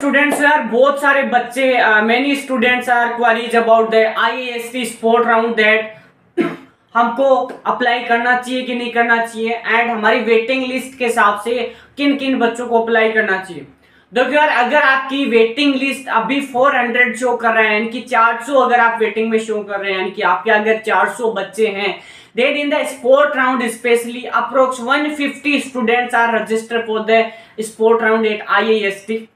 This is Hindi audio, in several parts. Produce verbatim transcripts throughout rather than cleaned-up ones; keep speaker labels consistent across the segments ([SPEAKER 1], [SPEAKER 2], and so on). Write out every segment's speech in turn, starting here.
[SPEAKER 1] स्टूडेंट्स यार, बहुत सारे बच्चे, many students are queries about the I A S T spot round that हमको अप्लाई करना चाहिए कि नहीं करना चाहिए, एंड हमारी वेटिंग लिस्ट के हिसाब से किन किन बच्चों को अप्लाई करना चाहिए। देखो यार, अगर आपकी वेटिंग लिस्ट अभी चार सौ शो कर रहा है, यानी कि चार सौ अगर आप वेटिंग में शो कर रहे हैं, यानी कि आपके अगर चार सौ बच्चे हैं, then in the sport round especially approx one hundred fifty students are registered for the sport round at I A S T।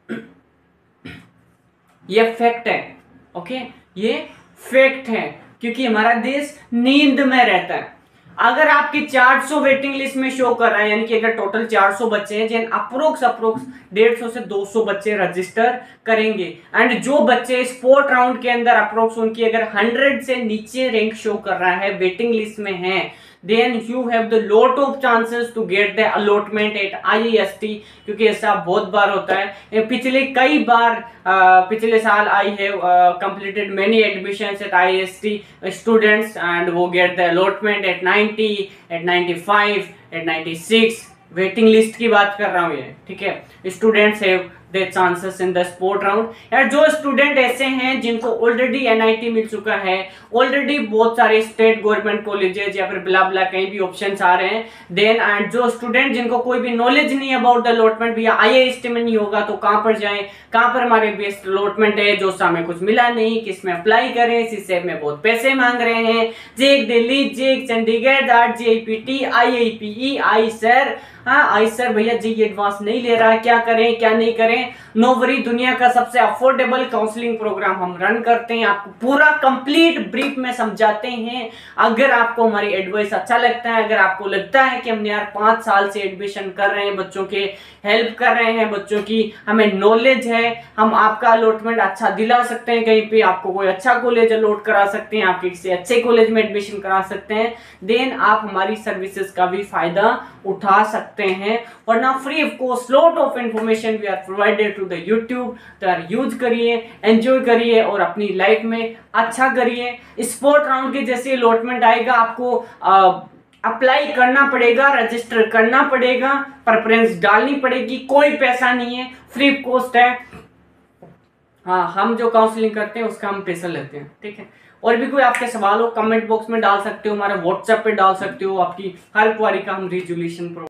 [SPEAKER 1] ये फैक्ट है, ओके, ये फैक्ट है, क्योंकि हमारा देश नींद में रहता है। अगर आपकी चार सौ वेटिंग लिस्ट में शो कर रहा है, यानी कि अगर टोटल चार सौ बच्चे हैं, जिन अप्रोक्स अप्रोक्स डेढ़ सौ से दो सौ बच्चे रजिस्टर करेंगे, एंड जो बच्चे स्पोर्ट राउंड के अंदर अप्रोक्स उनकी अगर हंड्रेड से नीचे रैंक शो कर रहा है, वेटिंग लिस्ट में है, then you have the lot of chances to get the allotment at I A S T, क्योंकि ऐसा बहुत बार होता है। पिछले कई बार uh, पिछले साल I have uh, completed many admissions at I A S T students and वो get the allotment at ninety, at ninety-five, at ninety-six। Waiting list की बात कर रहा हूँ ये, ठीक है। Students have their chances in the spot round. यार जो स्टूडेंट ऐसे हैं जिनको ऑलरेडी एन आई टी मिल चुका है, ऑलरेडी बहुत सारे स्टेट गवर्नमेंट कॉलेजेस या फिर ब्ला ब्ला कहीं भी ऑप्शंस आ रहे हैं, देन एंड जो स्टूडेंट जिनको कोई भी नॉलेज नहीं है अबाउट द अलॉटमेंट, भैया आई ए एस टी में नहीं होगा तो कहाँ पर जाएं, कहाँ पर हमारे बेस्ट अलॉटमेंट है, जो हमें कुछ मिला नहीं, किस में अप्लाई करें, सीसेब में बहुत पैसे मांग रहे हैं, JAC Delhi, JAC Chandigarh, R J P T, I I P E, IISER, हाँ आई सर भैया जी एडवांस नहीं ले रहा है, क्या करें क्या नहीं करें। नो वरी, दुनिया का सबसे अफोर्डेबल काउंसलिंग प्रोग्राम हम रन करते हैं, आपको पूरा कंप्लीट ब्रीफ में समझाते हैं। अगर आपको हमारी एडवाइस अच्छा लगता है, अगर आपको लगता है कि हम यार पांच साल से एडमिशन कर रहे हैं, बच्चों के हेल्प कर रहे हैं, बच्चों की हमें नॉलेज है, हम आपका अलॉटमेंट अच्छा दिला सकते हैं, कहीं पे आपको कोई अच्छा कॉलेज अलॉट करा सकते हैं, आपके किसी अच्छे कॉलेज में एडमिशन करा सकते हैं, देन आप हमारी सर्विसेज का भी फायदा उठा सकते हैं। वरना free of cost lot of information we are provided to the YouTube, तो यार यूज करिए, एंजॉय करिए और अपनी लाइफ में अच्छा करिए। स्पोर्ट राउंड के जैसे अलॉटमेंट आएगा, आपको आ, अप्लाई करना पड़ेगा, रजिस्टर करना पड़ेगा, प्रेफरेंस डालनी पड़ेगी, कोई पैसा नहीं है, फ्री ऑफ कॉस्ट है। हाँ, हम जो काउंसलिंग करते हैं उसका हम पैसा लेते हैं, ठीक है। और भी कोई आपके सवाल हो कमेंट बॉक्स में डाल सकते हो, हमारे व्हाट्सएप पे डाल सकते हो, आपकी हर क्वारी का हम रिजोल्यूशन